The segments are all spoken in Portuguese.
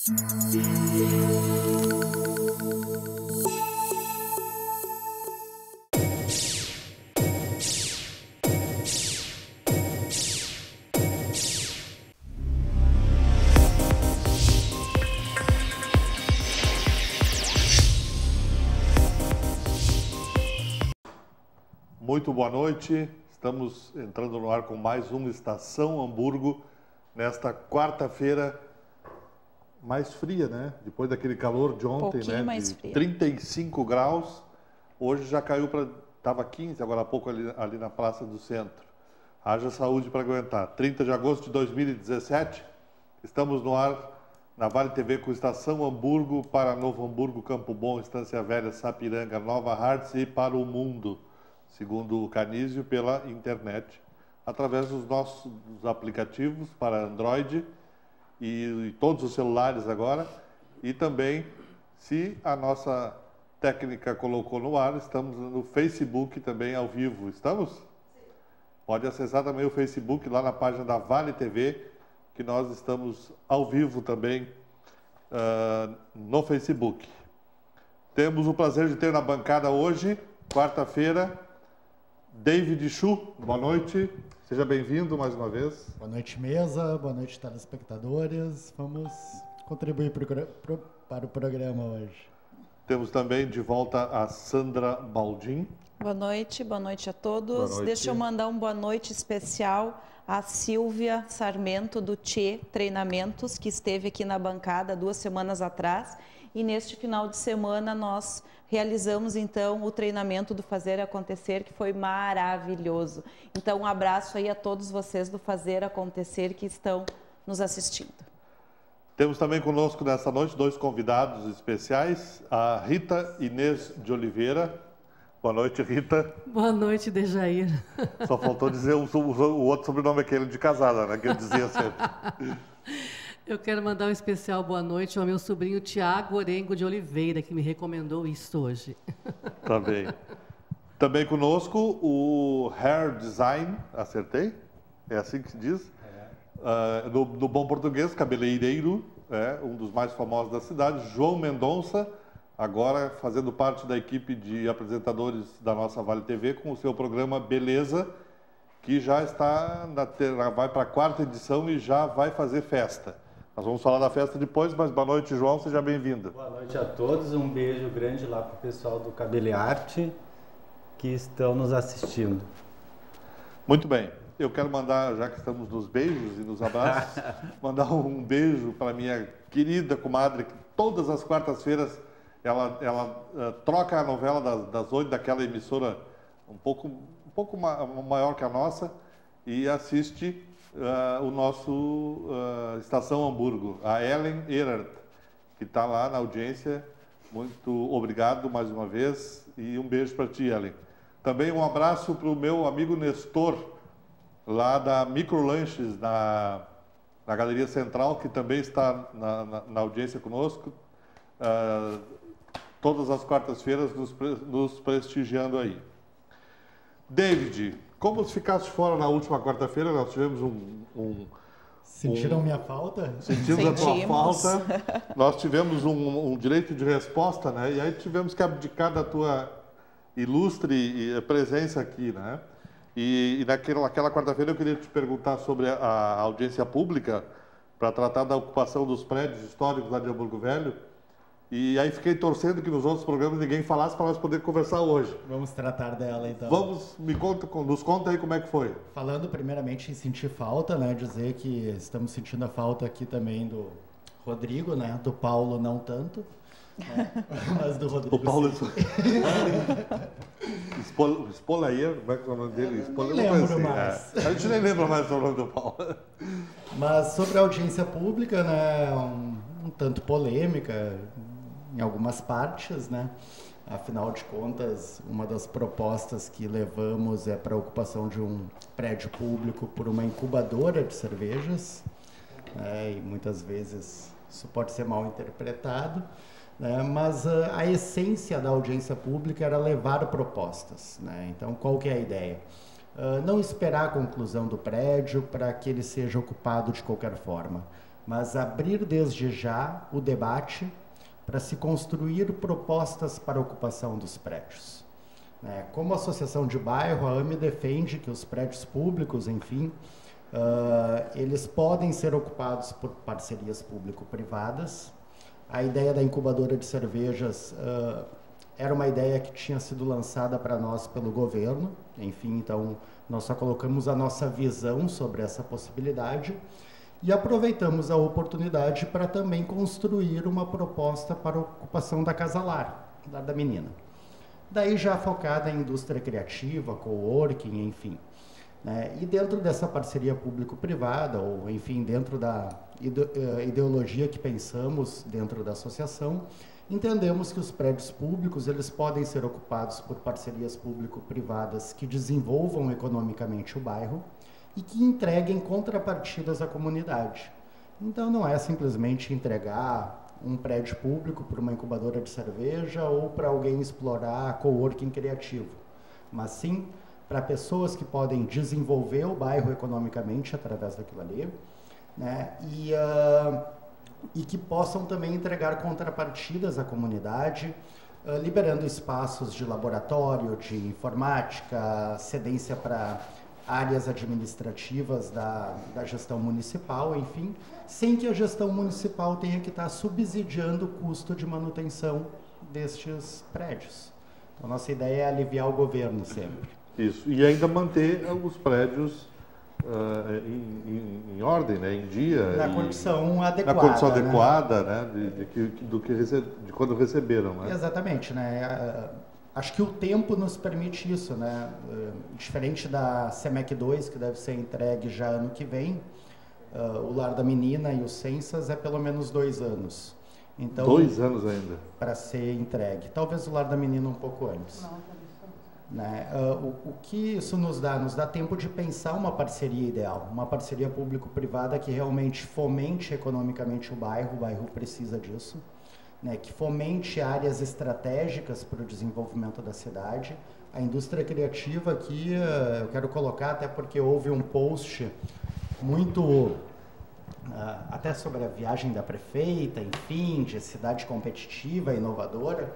Muito boa noite, estamos entrando no ar com mais uma Estação Hamburgo, nesta quarta-feira mais fria, né? Depois daquele calor de ontem, né? Mais de fria. 35 graus, hoje já caiu para... Estava 15, agora há pouco ali na Praça do Centro. Haja saúde para aguentar. 30 de agosto de 2017, estamos no ar na Vale TV com Estação Hamburgo para Novo Hamburgo, Campo Bom, Estância Velha, Sapiranga, Nova Hartz e para o mundo, segundo o Canísio, pela internet, através dos nossos aplicativos para Android e todos os celulares agora, e também, se a nossa técnica colocou no ar, estamos no Facebook também ao vivo. Estamos? Sim. Pode acessar também o Facebook lá na página da Vale TV, que nós estamos ao vivo também no Facebook. Temos o prazer de ter na bancada hoje, quarta-feira, David Chu, boa noite, seja bem-vindo mais uma vez. Boa noite, mesa, boa noite, telespectadores. Vamos contribuir para o programa hoje. Temos também de volta a Sandra Baldin. Boa noite a todos. Boa noite. Deixa eu mandar um boa noite especial à Silvia Sarmento, do Tchê Treinamentos, que esteve aqui na bancada 2 semanas atrás. E neste final de semana nós realizamos então o treinamento do Fazer Acontecer, que foi maravilhoso. Então um abraço aí a todos vocês do Fazer Acontecer que estão nos assistindo. Temos também conosco nessa noite 2 convidados especiais, a Rita Inês de Oliveira. Boa noite, Rita. Boa noite, Dejair. Só faltou dizer o outro sobrenome, aquele de casada, né, que eu dizia sempre. Eu quero mandar um especial boa noite ao meu sobrinho Tiago Orengo de Oliveira, que me recomendou isso hoje. Tá bem. Também conosco o Hair Design, acertei? É assim que se diz? No bom português, cabeleireiro, um dos mais famosos da cidade, João Mendonça, agora fazendo parte da equipe de apresentadores da nossa Vale TV com o seu programa Beleza, que já está vai para a 4ª edição e já vai fazer festa. Nós vamos falar da festa depois, mas boa noite, João, seja bem-vindo. Boa noite a todos, um beijo grande lá para o pessoal do Cabelearte que estão nos assistindo. Muito bem, eu quero mandar, já que estamos nos beijos e nos abraços, mandar um beijo para minha querida comadre, que todas as quartas-feiras ela troca a novela das 8 daquela emissora um pouco maior que a nossa e assiste o nosso Estação Hamburgo, a Ellen Erert, que está lá na audiência. Muito obrigado mais uma vez e um beijo para ti, Ellen. Também um abraço para o meu amigo Nestor, lá da Microlanches, na Galeria Central, que também está na audiência conosco, todas as quartas-feiras nos prestigiando aí. David, como ficaste fora na última quarta-feira, nós tivemos Sentiram minha falta? Sentimos a tua falta. Nós tivemos um direito de resposta, né? E aí tivemos que abdicar da tua ilustre presença aqui, né? E naquela quarta-feira eu queria te perguntar sobre a audiência pública para tratar da ocupação dos prédios históricos lá de Hamburgo Velho. E aí fiquei torcendo que nos outros programas ninguém falasse para nós poder conversar hoje. Vamos tratar dela então. Nos conta aí como é que foi. Falando primeiramente em sentir falta, né? Dizer que estamos sentindo a falta aqui também do Rodrigo, né? Do Paulo não tanto. Né? Mas do Rodrigo. O Paulo Spolayer, como é que é o nome dele? Não lembro mais. A gente nem lembra mais o nome do Paulo. Mas sobre a audiência pública, né? Um tanto polêmica em algumas partes, né? Afinal de contas, uma das propostas que levamos é para a ocupação de um prédio público por uma incubadora de cervejas, né? E muitas vezes isso pode ser mal interpretado, né? Mas a essência da audiência pública era levar propostas, né? Então, qual que é a ideia? Não esperar a conclusão do prédio para que ele seja ocupado de qualquer forma. mas abrir desde já o debate para se construir propostas para a ocupação dos prédios. Como associação de bairro, a AME defende que os prédios públicos, enfim, eles podem ser ocupados por parcerias público-privadas. A ideia da incubadora de cervejas era uma ideia que tinha sido lançada para nós pelo governo. Enfim, então, nós só colocamos a nossa visão sobre essa possibilidade e aproveitamos a oportunidade para também construir uma proposta para a ocupação da Casa Lar, Lar da Menina. Daí já focada em indústria criativa, coworking, enfim. E dentro dessa parceria público-privada, ou enfim, dentro da ideologia que pensamos dentro da associação, entendemos que os prédios públicos eles podem ser ocupados por parcerias público-privadas que desenvolvam economicamente o bairro e que entreguem contrapartidas à comunidade. Então não é simplesmente entregar um prédio público para uma incubadora de cerveja ou para alguém explorar coworking criativo, mas sim para pessoas que podem desenvolver o bairro economicamente através daquilo ali, e que possam também entregar contrapartidas à comunidade, liberando espaços de laboratório, de informática, cedência para áreas administrativas da gestão municipal, enfim, sem que a gestão municipal tenha que estar subsidiando o custo de manutenção destes prédios. Então, nossa ideia é aliviar o governo sempre. Isso, e ainda manter os prédios em ordem, em dia. Na condição adequada. Na condição adequada, de quando receberam. Exatamente, acho que o tempo nos permite isso, Diferente da CEMEC 2, que deve ser entregue já ano que vem, o Lar da Menina e o Sensas é pelo menos 2 anos. Então, 2 anos ainda? Para ser entregue. Talvez o Lar da Menina um pouco antes. O que isso nos dá? Nos dá tempo de pensar uma parceria ideal, uma parceria público-privada que realmente fomente economicamente o bairro precisa disso, que fomente áreas estratégicas para o desenvolvimento da cidade. A indústria criativa aqui, eu quero colocar até porque houve um post muito, até sobre a viagem da prefeita, enfim, de cidade competitiva, inovadora.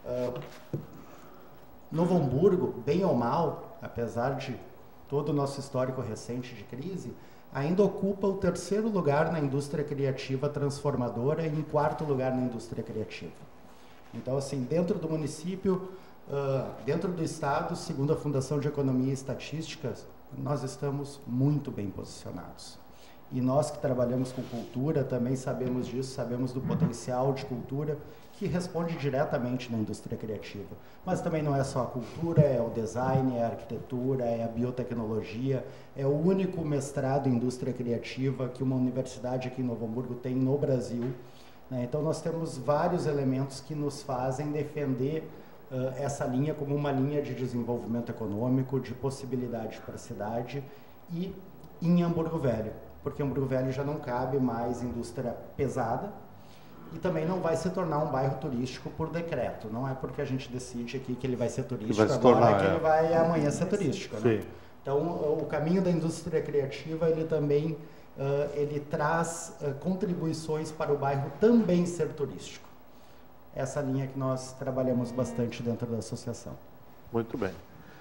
Novo Hamburgo, bem ou mal, apesar de todo o nosso histórico recente de crise, ainda ocupa o 3º lugar na indústria criativa transformadora e em 4º lugar na indústria criativa. Então, assim, dentro do município, dentro do estado, segundo a Fundação de Economia e Estatística, nós estamos muito bem posicionados. E nós que trabalhamos com cultura também sabemos disso, sabemos do potencial de cultura que responde diretamente na indústria criativa. Mas também não é só a cultura, é o design, é a arquitetura, é a biotecnologia, é o único mestrado em indústria criativa que uma universidade aqui em Novo Hamburgo tem no Brasil. Então nós temos vários elementos que nos fazem defender essa linha como uma linha de desenvolvimento econômico, de possibilidade para a cidade e em Hamburgo Velho, porque Hamburgo Velho já não cabe mais indústria pesada e também não vai se tornar um bairro turístico por decreto. Não é porque a gente decide aqui que ele vai ser turístico agora que ele vai amanhã ser turístico. Então, o caminho da indústria criativa, ele também ele traz contribuições para o bairro também ser turístico. Essa linha que nós trabalhamos bastante dentro da associação. Muito bem.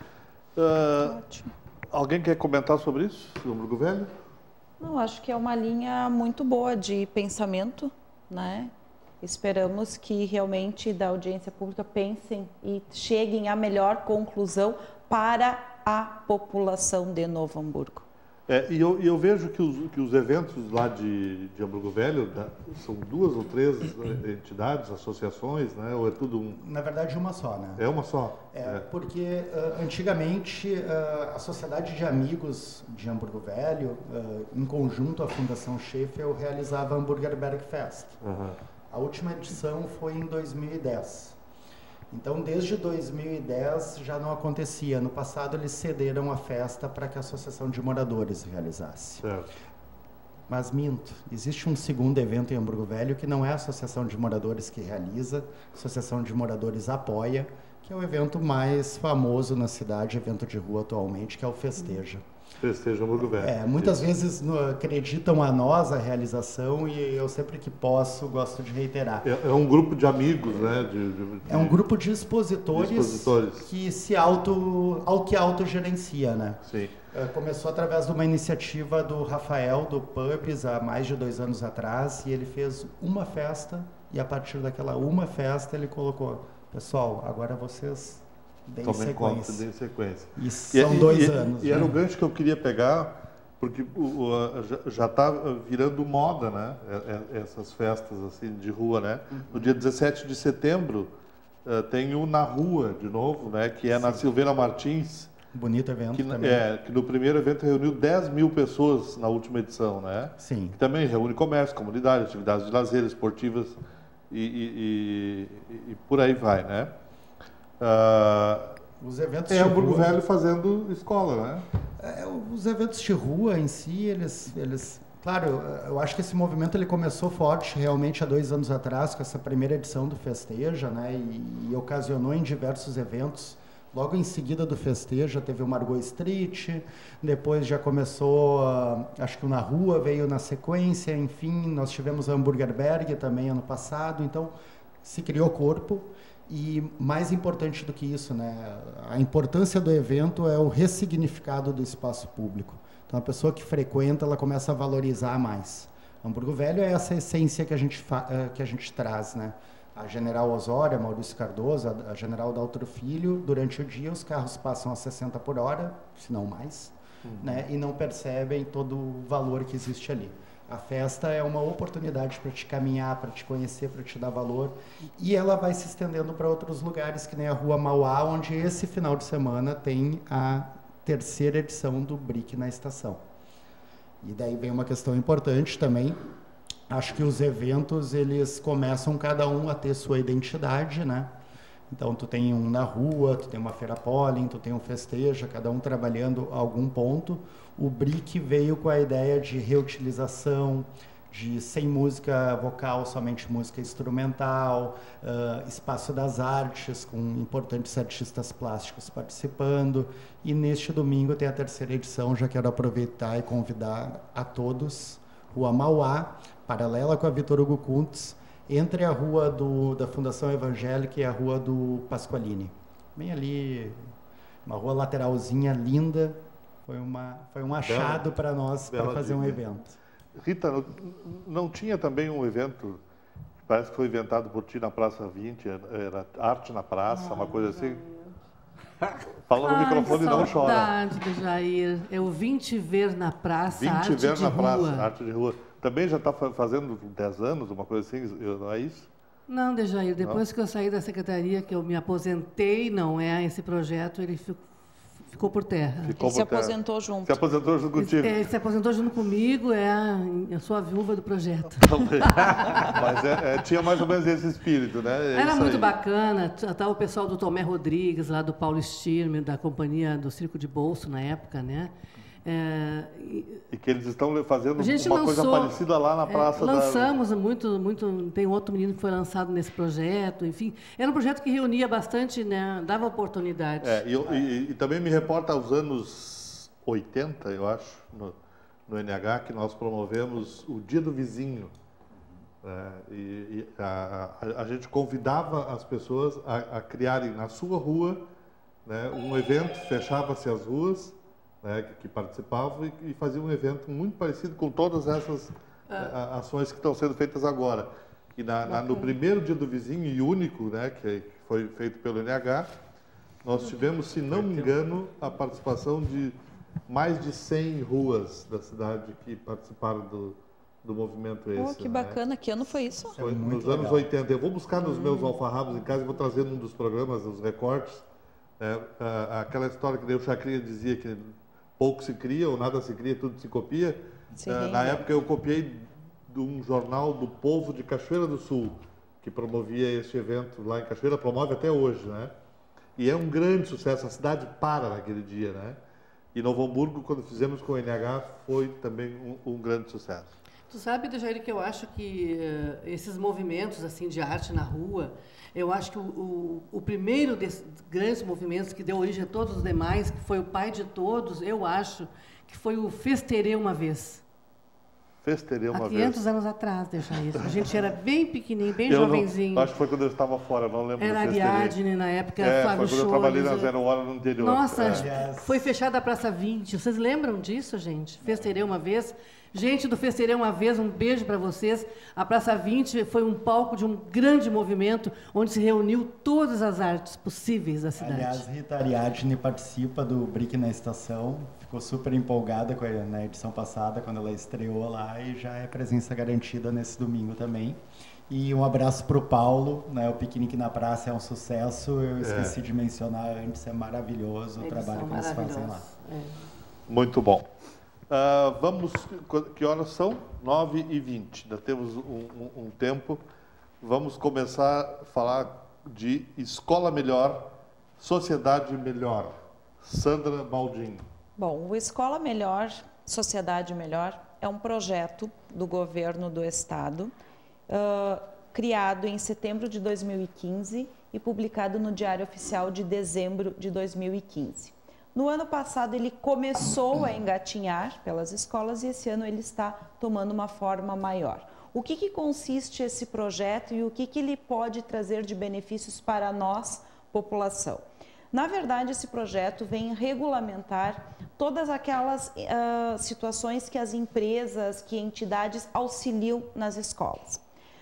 Alguém quer comentar sobre isso, Hamburgo Velho? Não, acho que é uma linha muito boa de pensamento, Esperamos que realmente da audiência pública pensem e cheguem à melhor conclusão para a população de Novo Hamburgo. E eu vejo que os eventos lá de Hamburgo Velho são 2 ou 3 entidades, associações, ou é tudo um... Na verdade, uma só, É uma só? Porque antigamente a Sociedade de Amigos de Hamburgo Velho, em conjunto à Fundação Schaeffel, realizava a Hamburger Berg Fest. A última edição foi em 2010. Então, desde 2010 já não acontecia. No passado, eles cederam a festa para que a Associação de Moradores realizasse. Mas minto, existe um segundo evento em Hamburgo Velho que não é a Associação de Moradores que realiza, a Associação de Moradores apoia, que é o evento mais famoso na cidade, evento de rua atualmente, que é o Festeja. Festeja Hamburgo Velho. Muitas vezes acreditam a nós a realização e eu sempre que posso gosto de reiterar. É um grupo de amigos, né? É um grupo de expositores que se autogerencia, né? Sim. Começou através de uma iniciativa do Rafael, do Pubs, há mais de 2 anos atrás, e ele fez uma festa, e a partir daquela uma festa ele colocou, pessoal, agora vocês deem sequência. E são 2 anos. E era o gancho que eu queria pegar, porque já está virando moda, né? Essas festas assim, de rua, né? No dia 17 de setembro tem o Na Rua, de novo, né? Que é na Silveira Martins. Bonito evento também. Que no primeiro evento reuniu 10 mil pessoas na última edição, né? Sim. Que também reúne comércio, comunidade, atividades de lazer, esportivas e por aí vai, né? Os eventos de Hamburgo rua, Velho fazendo escola, né? Os eventos de rua em si, eles claro, eu acho que esse movimento ele começou forte realmente há 2 anos atrás com essa primeira edição do Festeja, né? E ocasionou em diversos eventos. Logo em seguida do Festeja teve o Margot Street, depois já começou, acho que o Na Rua veio na sequência, enfim, nós tivemos o Hamburgerberg também ano passado, então se criou corpo. E mais importante do que isso, né, a importância do evento é o ressignificado do espaço público. Então a pessoa que frequenta, ela começa a valorizar mais. Hamburgo Velho é essa essência que a gente traz, né? A General Osório, a Maurício Cardoso, a General Daltro Filho, durante o dia os carros passam a 60 por hora, se não mais, né, e não percebem todo o valor que existe ali. A festa é uma oportunidade para te caminhar, para te conhecer, para te dar valor, e ela vai se estendendo para outros lugares, que nem a Rua Mauá, onde esse final de semana tem a 3ª edição do BRIC na estação. E daí vem uma questão importante também. Acho que os eventos, eles começam cada um a ter sua identidade, né? Então, tu tem um Na Rua, tu tem uma Feira Pólen, tu tem um Festeja, cada um trabalhando algum ponto. O BRIC veio com a ideia de reutilização, de sem música vocal, somente música instrumental, Espaço das Artes, com importantes artistas plásticos participando. E neste domingo tem a 3ª edição, já quero aproveitar e convidar a todos. Rua Mauá, paralela com a Vitor Hugo Kuntz, entre a rua da Fundação Evangélica e a rua do Pasqualini. Bem ali, uma rua lateralzinha linda, foi um achado para nós, para fazer um evento. Rita, não tinha também um evento, parece que foi inventado por ti na Praça 20, era Arte na Praça, uma coisa assim? Fala no microfone e não chora. Saudade do Jair. Eu vim te ver na praça, arte de rua. Arte de rua. Também já está fazendo 10 anos, uma coisa assim, não é isso? Não, Dejair, depois que eu saí da secretaria, que eu me aposentei, não é esse projeto, ele ficou por terra. Ele se aposentou junto. Se aposentou junto contigo. Ele se aposentou junto comigo, eu sou a viúva do projeto. Mas tinha mais ou menos esse espírito, né? Era muito bacana. Estava o pessoal do Tomé Rodrigues, lá do Paulo Stirmer, da companhia do Circo de Bolso, na época, né? E que eles estão fazendo uma coisa parecida lá na praça. Lançamos muito. Tem outro menino que foi lançado nesse projeto, enfim. Era um projeto que reunia bastante, né? Dava oportunidade. E também me reporta aos anos 80, eu acho, no NH, que nós promovemos o Dia do Vizinho. A gente convidava as pessoas a criarem na sua rua, né, um evento, fechava-se as ruas, né, que participavam e faziam um evento muito parecido com todas essas ações que estão sendo feitas agora. E no primeiro Dia do Vizinho e único, né, que foi feito pelo NH, nós tivemos, se não me engano, a participação de mais de 100 ruas da cidade que participaram do movimento esse. Que bacana, né? Que ano foi isso? Foi nos anos 80. Eu vou buscar nos meus alfarrabos em casa e vou trazer num dos programas, os recortes, aquela história que o Chacrinha dizia que pouco se cria ou nada se cria, tudo se copia. Na época eu copiei de um jornal do Povo de Cachoeira do Sul, que promovia este evento lá em Cachoeira, promove até hoje, né? E é um grande sucesso, a cidade para naquele dia, né? E Novo Hamburgo, quando fizemos com o NH, foi também um grande sucesso. Tu sabe, Dejair, que eu acho que esses movimentos assim de arte na rua, eu acho que o primeiro desses grandes movimentos que deu origem a todos os demais, que foi o pai de todos, eu acho que foi o Festerê uma vez. Festerê uma Há vez. 500 anos atrás, Dejair. A gente era bem pequenininho, bem jovenzinho. Não, acho que foi quando eu estava fora, não lembro Era do Festerê. Ariadne na época, foi Flávio quando eu trabalhei na Scholes. 0 Hora no interior. Nossa, foi fechada a Praça 20. Vocês lembram disso, gente? Festerê uma vez. Gente do Festerê uma vez, um beijo para vocês. A Praça 20 foi um palco de um grande movimento, onde se reuniu todas as artes possíveis da cidade. Aliás, Rita Ariadne participa do Brick na Estação, ficou super empolgada na edição passada, quando ela estreou lá, e já é presença garantida nesse domingo também. E um abraço para o Paulo, né? O Piquenique na Praça é um sucesso, eu esqueci de mencionar antes, é maravilhoso o trabalho que eles fazem lá. Muito bom. Vamos, que horas são? 9h20, ainda temos um tempo. Vamos começar a falar de Escola Melhor, Sociedade Melhor. Sandra Baldin. Bom, o Escola Melhor, Sociedade Melhor é um projeto do governo do estado, criado em setembro de 2015 e publicado no Diário Oficial de dezembro de 2015. No ano passado ele começou a engatinhar pelas escolas e esse ano ele está tomando uma forma maior. O que consiste esse projeto e o que ele pode trazer de benefícios para nós, população? Na verdade, esse projeto vem regulamentar todas aquelas situações que as empresas, que entidades auxiliam nas escolas.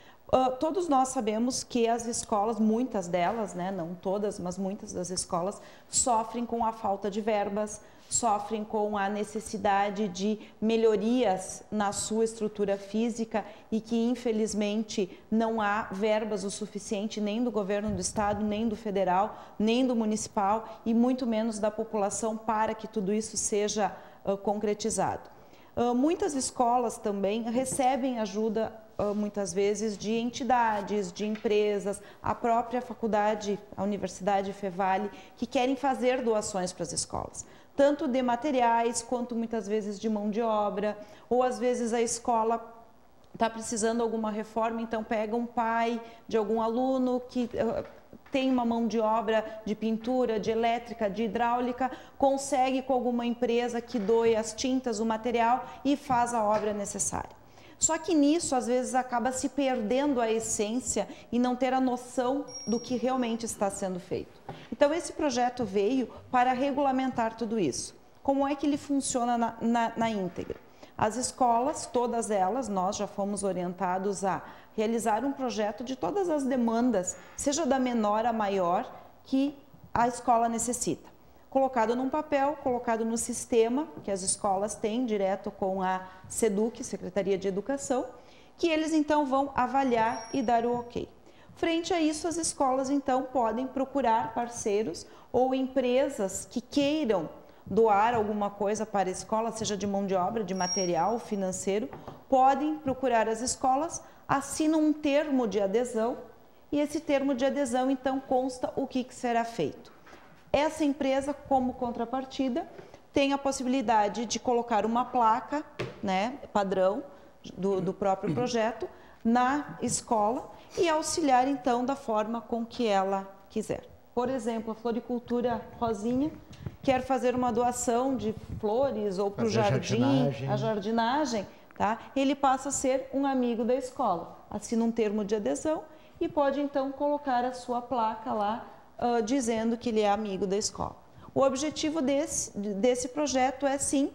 Todos nós sabemos que as escolas, muitas delas, né, não todas, mas muitas das escolas, sofrem com a falta de verbas, sofrem com a necessidade de melhorias na sua estrutura física e que, infelizmente, não há verbas o suficiente nem do governo do estado, nem do federal, nem do municipal e muito menos da população para que tudo isso seja concretizado. Muitas escolas também recebem ajuda muitas vezes de entidades, de empresas, a própria faculdade, a Universidade Fevale, que querem fazer doações para as escolas, tanto de materiais quanto muitas vezes de mão de obra, ou às vezes a escola está precisando de alguma reforma, então pega um pai de algum aluno que tem uma mão de obra de pintura, de elétrica, de hidráulica, consegue com alguma empresa que doe as tintas, o material e faz a obra necessária. Só que nisso, às vezes, acaba se perdendo a essência e não ter a noção do que realmente está sendo feito. Então, esse projeto veio para regulamentar tudo isso. Como é que ele funciona na íntegra? As escolas, todas elas, nós já fomos orientados a realizar um projeto de todas as demandas, seja da menor a maior, que a escola necessita. Colocado num papel, colocado no sistema que as escolas têm, direto com a SEDUC, Secretaria de Educação, que eles então vão avaliar e dar o ok. Frente a isso, as escolas então podem procurar parceiros ou empresas que queiram doar alguma coisa para a escola, seja de mão de obra, de material, financeiro, podem procurar as escolas, assinam um termo de adesão e esse termo de adesão então consta o que será feito. Essa empresa, como contrapartida, tem a possibilidade de colocar uma placa, né, padrão do próprio projeto na escola e auxiliar, então, da forma com que ela quiser. Por exemplo, a Floricultura Rosinha quer fazer uma doação de flores ou para o jardim, a jardinagem, tá? Ele passa a ser um amigo da escola, assina um termo de adesão e pode, então, colocar a sua placa lá, dizendo que ele é amigo da escola. O objetivo desse projeto é, sim,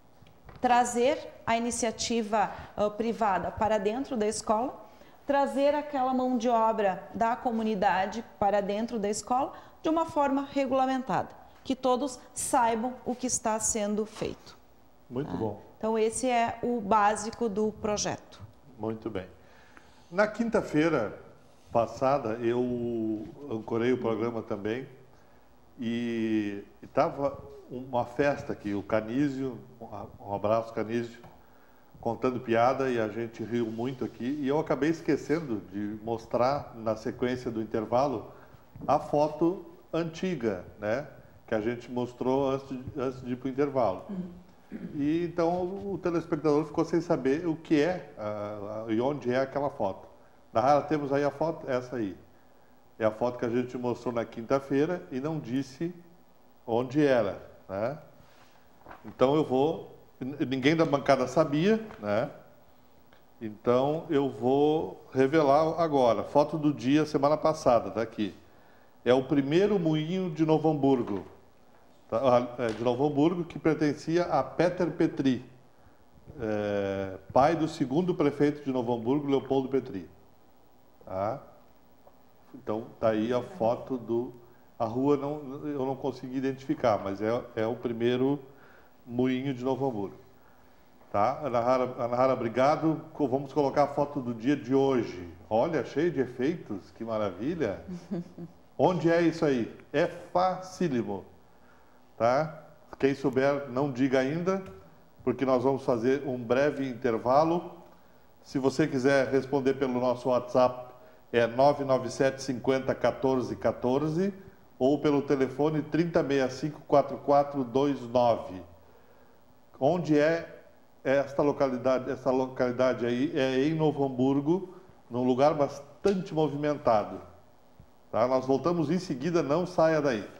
trazer a iniciativa privada para dentro da escola, trazer aquela mão de obra da comunidade para dentro da escola de uma forma regulamentada, que todos saibam o que está sendo feito. Muito bom. Então, esse é o básico do projeto. Muito bem. Na quinta-feira passada, eu ancorei o programa também e estava uma festa aqui, o Canísio, um abraço Canísio, contando piada e a gente riu muito aqui e eu acabei esquecendo de mostrar na sequência do intervalo a foto antiga, né, que a gente mostrou antes de ir para o intervalo. E então o telespectador ficou sem saber o que é e onde é aquela foto. Nahara, temos aí a foto, essa aí. É a foto que a gente mostrou na quinta-feira e não disse onde era, né? Então eu vou... Ninguém da bancada sabia, né? Então eu vou revelar agora. Foto do dia, semana passada, tá aqui. É o primeiro moinho de Novo Hamburgo. De Novo Hamburgo, que pertencia a Peter Petri, pai do segundo prefeito de Novo Hamburgo, Leopoldo Petri. Tá? Então, tá aí a foto do... A rua eu não consegui identificar, mas é o primeiro moinho de Novo Hamburgo. Tá? Ana Nahara, obrigado. Vamos colocar a foto do dia de hoje. Olha, cheio de efeitos, que maravilha. Onde é isso aí? É facílimo. Tá? Quem souber, não diga ainda, porque nós vamos fazer um breve intervalo. Se você quiser responder pelo nosso WhatsApp, é 997 50 14 14 ou pelo telefone 3065 4429. Onde é esta localidade? Essa localidade aí é em Novo Hamburgo, num lugar bastante movimentado. Tá? Nós voltamos em seguida, não saia daí.